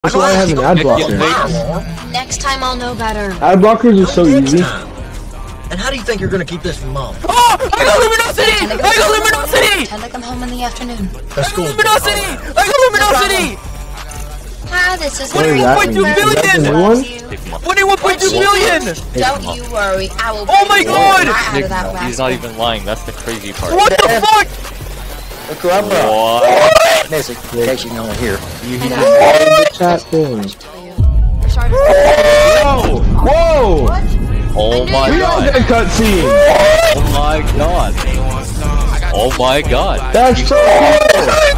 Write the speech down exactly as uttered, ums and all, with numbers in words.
That's why I have an ad blocker. Next time I'll know better. Ad blockers are so easy. And how do you think you're gonna keep this from mom? Oh! I got luminosity! I got luminosity! Pretend like I'm home in the afternoon. The school's Luminosity! I got luminosity! Ah, this is What is that? one point two Is billion! that the new one? twenty-one point two billion! Don't you worry, I will. Oh my God! Out of that He's not even lying, that's the crazy part. What the fuck? Look who I'm What? Basic, in case you know it here. You hear Chat thing. Whoa! Whoa! Oh my We all god. get a cutscene! Oh my god. Oh my god. That's so cool!